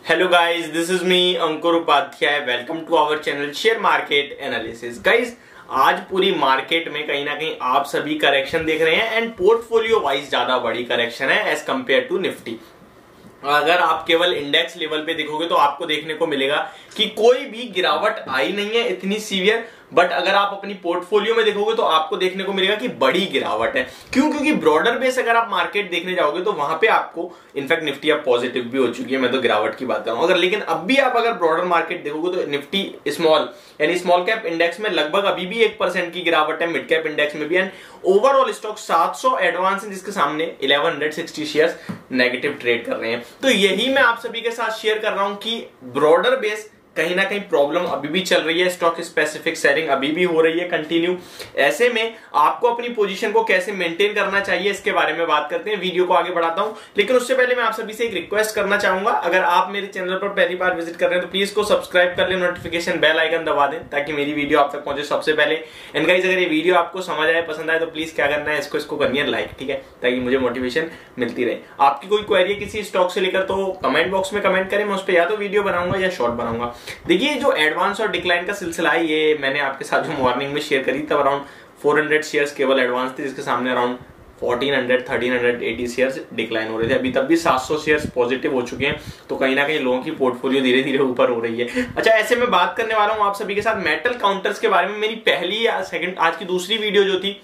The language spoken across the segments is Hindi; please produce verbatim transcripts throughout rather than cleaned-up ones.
Hello guys, this is me Ankur Upadhyay. Welcome to our channel share market analysis. Guys, आज पूरी मार्केट में कहीं ना कहीं आप सभी करेक्शन देख रहे हैं एंड पोर्टफोलियो वाइज ज्यादा बड़ी करेक्शन है एज कंपेयर टू निफ्टी। अगर आप केवल इंडेक्स लेवल पे देखोगे तो आपको देखने को मिलेगा कि कोई भी गिरावट आई नहीं है इतनी सीवियर, बट अगर आप अपनी पोर्टफोलियो में देखोगे तो आपको देखने को मिलेगा कि बड़ी गिरावट है। क्यों? क्योंकि ब्रॉडर बेस अगर आप मार्केट देखने जाओगे तो वहां पे आपको इनफैक्ट निफ्टी अब पॉजिटिव भी हो चुकी है, मैं तो गिरावट की बात कर रहा हूं। अगर लेकिन अब भी आप अगर ब्रॉडर मार्केट देखोगे तो निफ्टी स्मॉल यानी स्मॉल कैप इंडेक्स में लगभग अभी भी एक परसेंट की गिरावट है, मिड कैप इंडेक्स में भी, एंड ओवरऑल स्टॉक सात सौ एडवांस है जिसके सामने ग्यारह सौ साठ शेयर्स नेगेटिव ट्रेड कर रहे हैं। तो यही मैं आप सभी के साथ शेयर कर रहा हूं कि ब्रॉडर बेस कहीं ना कहीं प्रॉब्लम अभी भी चल रही है, स्टॉक स्पेसिफिक सेलिंग अभी भी हो रही है कंटिन्यू। ऐसे में आपको अपनी पोजीशन को कैसे मेंटेन करना चाहिए इसके बारे में बात करते हैं। वीडियो को आगे बढ़ाता हूं, लेकिन उससे पहले मैं आप सभी से एक रिक्वेस्ट करना चाहूंगा। अगर आप मेरे चैनल पर पहली बार विजिट कर रहे हैं तो प्लीज को सब्सक्राइब कर ले, नोटिफिकेशन बेल आइकन दबा दें ताकि मेरी वीडियो आप तक पहुंचे सबसे पहले। एंड गाइस, अगर ये वीडियो आपको समझ आए, पसंद आए तो प्लीज क्या करना है, इसको इसको करनी है लाइक, ठीक है, ताकि मुझे मोटिवेशन मिलती रहे। आपकी कोई क्वेरी है किसी स्टॉक से लेकर तो कमेंट बॉक्स में कमेंट करें, मैं उस पर या तो वीडियो बनाऊंगा या शॉर्ट बनाऊंगा। देखिए, जो एडवांस और डिक्लाइन का सिलसिला है ये मैंने आपके साथ जो मॉर्निंग में शेयर करी तब अराउंड चार सौ शेयर्स केवल एडवांस थे, जिसके सामने अराउंड चौदह सौ तेरह सौ अस्सी शेयर्स डिक्लाइन हो रहे थे। अभी तब भी सात सौ शेयर्स पॉजिटिव हो चुके हैं, तो कहीं ना कहीं लोगों की पोर्टफोलियो धीरे धीरे ऊपर हो रही है। अच्छा, ऐसे में बात करने वाला हूं आप सभी के साथ मेटल काउंटर्स के बारे में। मेरी पहली या सेकंड आज की दूसरी वीडियो जो थी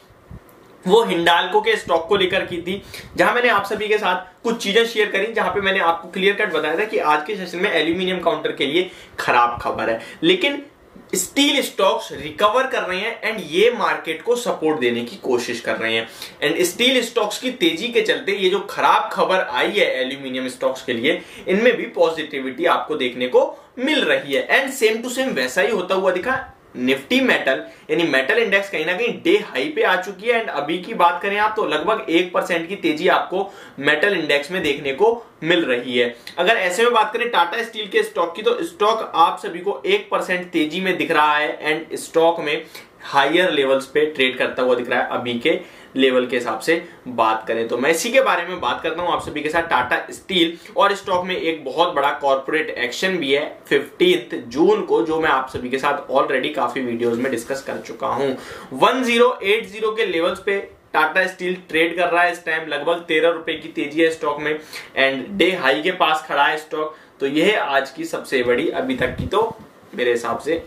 वो हिंडाल्को के स्टॉक को लेकर की थी, जहां मैंने आप सभी के साथ कुछ चीजें शेयर करी, जहां पे मैंने आपको क्लियर कट बताया था कि आज के सेशन में एल्यूमिनियम काउंटर के लिए खराब खबर है, लेकिन स्टील स्टॉक्स रिकवर कर रहे हैं एंड ये मार्केट को सपोर्ट देने की कोशिश कर रहे हैं। एंड स्टील स्टॉक्स की तेजी के चलते ये जो खराब खबर आई है एल्यूमिनियम स्टॉक्स के लिए, इनमें भी पॉजिटिविटी आपको देखने को मिल रही है। एंड सेम टू सेम वैसा ही होता हुआ दिखा निफ्टी मेटल यानी मेटल इंडेक्स कहीं ना कहीं डे हाई पे आ चुकी है। एंड अभी की बात करें आप तो लगभग एक परसेंट की तेजी आपको मेटल इंडेक्स में देखने को मिल रही है। अगर ऐसे में बात करें टाटा स्टील के स्टॉक की, तो स्टॉक आप सभी को एक परसेंट तेजी में दिख रहा है एंड स्टॉक में हायर लेवल्स पे ट्रेड करता हुआ दिख रहा है अभी के लेवल के हिसाब से बात करें तो। मैं इसी के बारे में बात करता हूं आप सभी के साथ टाटा स्टील, और स्टॉक में एक बहुत बड़ा कॉर्पोरेट एक्शन भी है फिफ्टींथ जून को, जो मैं आप सभी के साथ ऑलरेडी काफी वीडियोस में डिस्कस कर चुका हूं। वन थाउज़ेंड एटी के लेवल्स पे टाटा स्टील ट्रेड कर रहा है इस टाइम, लगभग तेरह रुपए की तेजी है स्टॉक में एंड डे हाई के पास खड़ा है स्टॉक। तो यह आज की सबसे बड़ी अभी तक की तो मेरे हिसाब से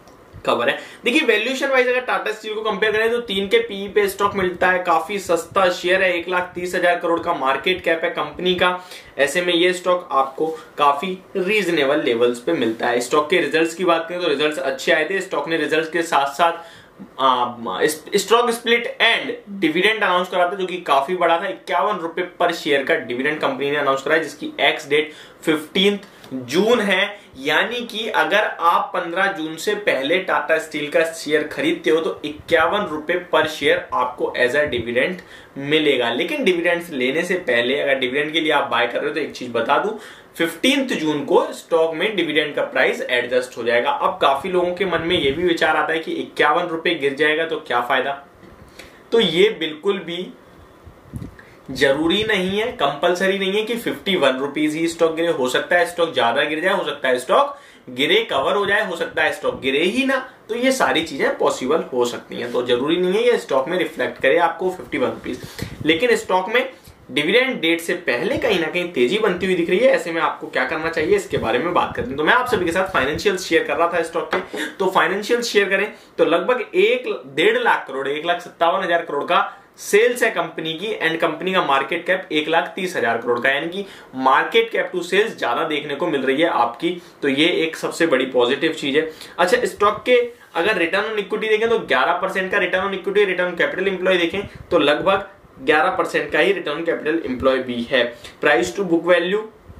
खबर है। देखिए, वैल्यूएशन वाइज अगर टाटा स्टील को कंपेयर करें तो तीन के पी पे स्टॉक मिलता है, काफी सस्ता शेयर है, एक लाख तीस हजार करोड़ का मार्केट कैप है कंपनी का। ऐसे में ये स्टॉक आपको काफी रीजनेबल लेवल्स पे मिलता है। स्टॉक के रिजल्ट्स की बात करें तो रिजल्ट्स अच्छे आए थे। स्टॉक ने रिजल्ट्स के साथ साथ stock split and dividend announce करा था, जो कि काफी बड़ा था। इक्यावन रुपए पर शेयर का डिविडेंड कंपनी ने अनाउंस करा है, जिसकी एक्स डेट फिफ्टींथ जून है। यानी कि अगर आप पंद्रह जून से पहले टाटा स्टील का शेयर खरीदते हो तो इक्यावन रुपए पर शेयर आपको एज अ डिविडेंड मिलेगा। लेकिन डिविडेंड्स लेने से पहले अगर डिविडेंड के लिए आप बाय कर रहे हो तो एक चीज बता दूं, फिफ्टींथ जून को स्टॉक में डिविडेंड का प्राइस एडजस्ट हो जाएगा। अब काफी लोगों के मन में यह भी विचार आता है कि इक्यावन रुपए गिर जाएगा तो क्या फायदा। तो ये बिल्कुल भी जरूरी नहीं है, कंपलसरी नहीं है कि फिफ्टी वन रुपीज ही स्टॉक गिरे। हो सकता है स्टॉक ज्यादा गिर जाए, हो सकता है स्टॉक गिरे कवर हो जाए, हो सकता है स्टॉक गिरे ही ना। तो ये सारी चीजें पॉसिबल हो सकती हैं, तो जरूरी नहीं है ये स्टॉक में रिफ्लेक्ट करे आपको फिफ्टी वन रुपीज। लेकिन स्टॉक में डिविडेंड डेट से पहले कहीं ना कहीं तेजी बनती हुई दिख रही है। ऐसे में आपको क्या करना चाहिए इसके बारे में बात करते हैं। तो मैं आप सभी के साथ फाइनेंशियल शेयर कर रहा था स्टॉक के, तो फाइनेंशियल शेयर करें तो लगभग एक डेढ़ लाख करोड़ एक लाख सत्तावन हजार करोड़ का सेल्स है कंपनी की एंड कंपनी का मार्केट कैप एक लाख तीस हजार करोड़ का, यानी कि मार्केट कैप टू सेल्स ज्यादा देखने को मिल रही है आपकी। तो ये एक सबसे बड़ी पॉजिटिव चीज है। अच्छा, स्टॉक के अगर रिटर्न ऑन इक्विटी देखें तो ग्यारह परसेंट का return on equity, return on capital employ देखें तो लगभग ग्यारह परसेंट का ही रिटर्न कैपिटल एम्प्लॉय भी है। Price to book value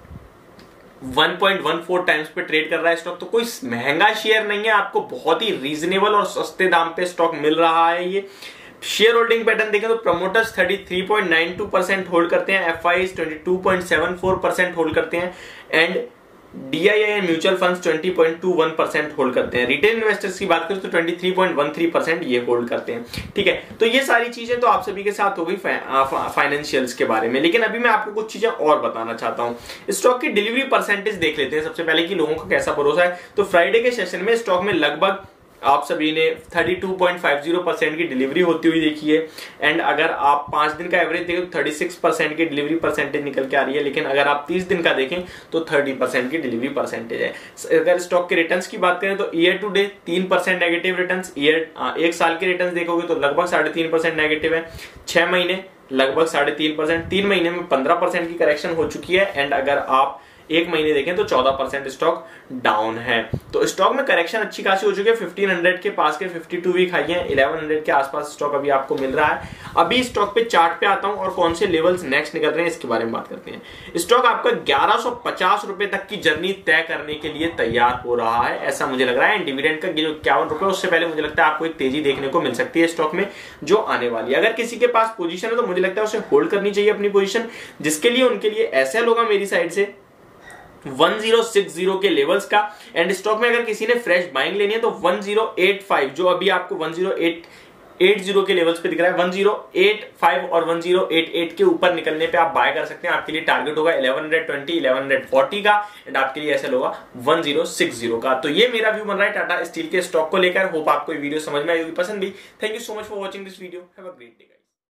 one point one four times पे ट्रेड कर रहा है स्टॉक। तो कोई महंगा शेयर नहीं है, आपको बहुत ही रीजनेबल और सस्ते दाम पे स्टॉक मिल रहा है। ये शेयर होल्डिंग पैटर्न देखें तो promoters thirty three point nine two percent hold करते हैं, F I twenty two point seven four percent hold करते हैं and DII mutual funds twenty point two one percent hold करते हैं। रिटेल इन्वेस्टर्स की बात करें तो twenty three point one three percent ये होल्ड करते हैं। ठीक है, तो ये सारी चीजें तो आप सभी के साथ हो गई फाइनेंशियल्स के बारे में। लेकिन अभी मैं आपको कुछ चीजें और बताना चाहता हूं। स्टॉक की डिलीवरी परसेंटेज देख लेते हैं सबसे पहले कि लोगों का कैसा भरोसा है। तो फ्राइडे के सेशन में स्टॉक में लगभग आप सभी ने thirty two point five zero percent की डिलीवरी होती हुई देखी है। एंड अगर आप पांच दिन का एवरेज देखें तो थर्टी सिक्स परसेंट की डिलीवरी परसेंटेज निकल के आ रही है। लेकिन अगर आप तीस दिन का देखें तो थर्टी परसेंट की डिलीवरी परसेंटेज है। अगर स्टॉक के रिटर्न्स की बात करें तो ईयर टू डे तीन परसेंट नेगेटिव रिटर्न्स, ईयर एक साल के रिटर्न्स देखोगे तो लगभग साढ़े तीन परसेंट नेगेटिव है। छह महीने लगभग साढ़े तीन परसेंट, तीन महीने में पंद्रह परसेंट की करेक्शन हो चुकी है। एंड अगर आप एक महीने देखें तो चौदह परसेंट स्टॉक डाउन है। तो स्टॉक में करेक्शन अच्छी खासी हो चुकी है। फिफ्टीन हंड्रेड के पास के फिफ्टी टू वीक हाई है, इलेवन हंड्रेड के आसपास स्टॉक अभी आपको मिल रहा है। अभी स्टॉक पे चार्ट पे आता हूं और कौन से लेवल्स नेक्स्ट निकल रहे हैं इसके बारे में बात करते हैं। स्टॉक आपका ग्यारह सौ पचास रुपए तक की जर्नी तय करने के लिए तैयार हो रहा है, ऐसा मुझे लग रहा है। डिविडेंड का जो इक्यावन रुपए उससे पहले मुझे लगता है आपको एक तेजी देखने को मिल सकती है स्टॉक में जो आने वाली है। अगर किसी के पास पोजीशन है तो मुझे लगता है उसे होल्ड करनी चाहिए अपनी पोजीशन, जिसके लिए उनके लिए एसएल होगा मेरी साइड से वन जीरो सिक्स जीरो के लेवल्स का। एंड स्टॉक में अगर किसी ने फ्रेश बाइंग लेनी है तो वन जीरो एट फाइव जो अभी आपको one zero eight eight zero के लेवल्स पे दिख रहा है, वन जीरो एट फाइव और वन जीरो एट एट के ऊपर निकलने पे आप बाय कर सकते हैं। आपके लिए टारगेट होगा इलेवन ट्वेंटी इलेवन फोर्टी का एंड आपके लिए ऐसा होगा वन जीरो सिक्स जीरो का। तो ये मेरा व्यू बन रहा है टाटा स्टील के स्टॉक को लेकर। होप आपको ये वीडियो समझ में आई होगी, पसंद भी। Thank you so much for watching this video. Have a great day.